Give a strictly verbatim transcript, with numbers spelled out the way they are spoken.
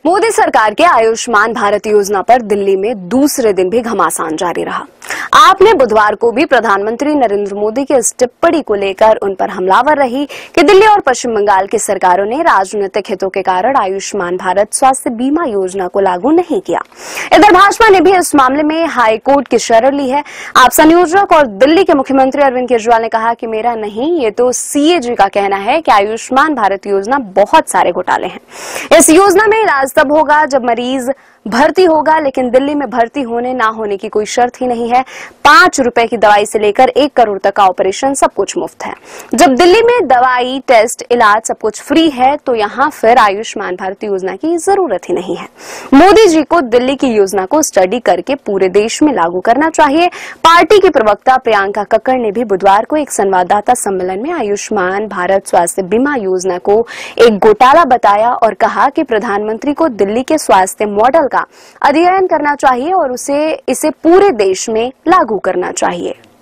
मोदी सरकार के आयुष्मान भारत योजना पर दिल्ली में दूसरे दिन भी घमासान जारी रहा। आपने बुधवार को भी प्रधानमंत्री नरेंद्र मोदी की इस टिप्पणी को लेकर उन पर हमलावर रही कि दिल्ली और पश्चिम बंगाल की सरकारों ने राजनीतिक हितों के कारण आयुष्मान भारत स्वास्थ्य बीमा योजना को लागू नहीं किया। इधर भाजपा ने भी इस मामले में हाई कोर्ट की शरण ली है। आप संयोजक और दिल्ली के मुख्यमंत्री अरविंद केजरीवाल ने कहा कि मेरा नहीं, ये तो सीएजी का कहना है कि आयुष्मान भारत योजना बहुत सारे घोटाले हैं। इस योजना में इलाज तब होगा जब मरीज भर्ती होगा, लेकिन दिल्ली में भर्ती होने ना होने की कोई शर्त ही नहीं है। पांच रुपए की दवाई से लेकर एक करोड़ तक का ऑपरेशन सब कुछ मुफ्त है। जब दिल्ली में दवाई, टेस्ट, इलाज सब कुछ फ्री है, तो यहाँ फिर आयुष्मान भारत योजना की जरूरत ही नहीं है। मोदी जी को दिल्ली की योजना को स्टडी करके पूरे देश में लागू करना चाहिए। पार्टी की प्रवक्ता प्रियंका कक्कड़ ने भी बुधवार को एक संवाददाता सम्मेलन में आयुष्मान भारत स्वास्थ्य बीमा योजना को एक घोटाला बताया और कहा कि प्रधानमंत्री को दिल्ली के स्वास्थ्य मॉडल का अध्ययन करना चाहिए और उसे इसे पूरे देश में लागू करना चाहिए।